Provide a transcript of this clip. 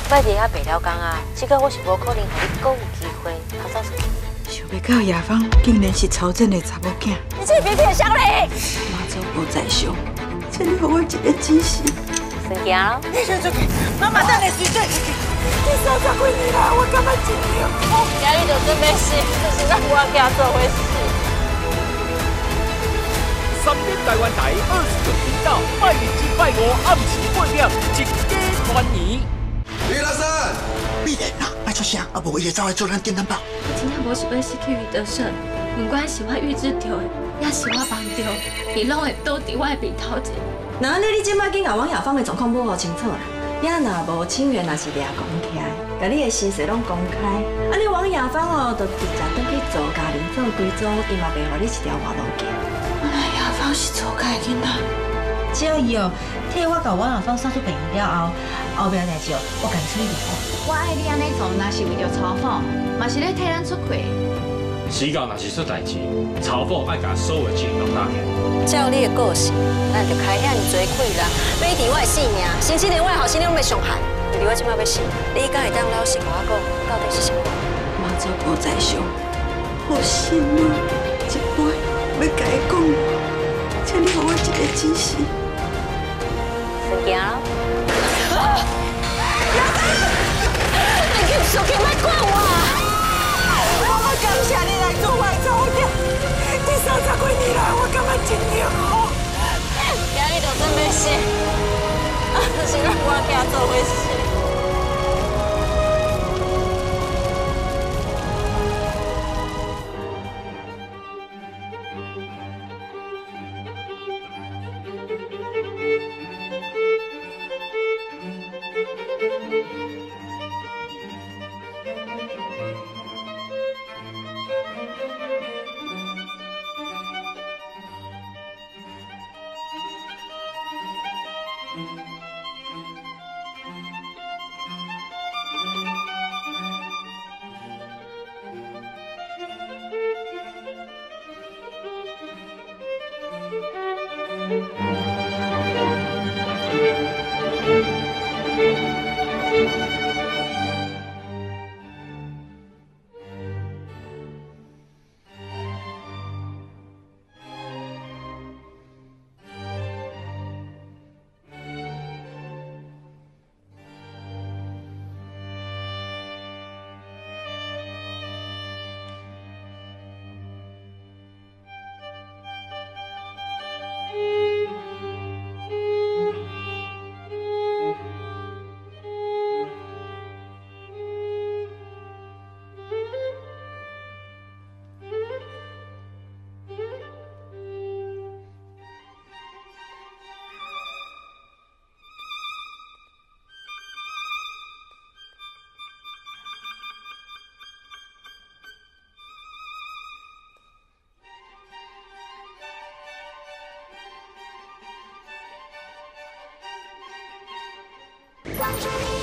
我伫遐白了工啊，即个我是无可能互你搁有机会逃走出去。 想袂到亚芳竟然是曹正的查某囝。 你这别骗乡里！ 妈祖不在上，请你给我一个指示。 先行咯。 你先出去，妈妈等你随转出去。你30几年啦，我感觉真累。 今日就准备死，就是让我给他做回事。 3点台湾台29频道，拜日至拜五暗时8点，一家团圆。 李老师， 闭眼啦，别出声，啊无伊会走来做咱电灯泡。 我真正无想要失去余德胜，不管是我预知到的，也是我帮到，伊拢会倒伫我的面头前。 那安尼你即摆紧甲王亚芳的状况保护清楚啦，也若无清源，若是掠公起来，甲你的身世拢公开，安尼王亚芳哦，就直接转去做家庭做规组，伊嘛袂互你一条活路行。 原来亚芳是错家囡仔。 只要伊哦替我甲王亚芳杀出病了后边代志哦，我家己处理就好。 我爱你安尼做，若是为着曹凤，嘛是咧替咱出气。 时间若是出代志，曹凤爱甲所有的钱拢拿起。 照你的个性，咱就开遐尼多亏人，买伫我的性命，甚至连我的后生你拢要伤害。因为我即摆要死，你敢会当老实甲我讲，到底是啥？ 妈祖不在上，好心啊，一杯要甲伊讲，请你给我一个指示。 先行咯。你叫小姐莫管我！ 我要感谢你来做我的祖爷。你30几年来，我感觉真幸福。 今日就准备死，就是让我给他做回事。 关注你。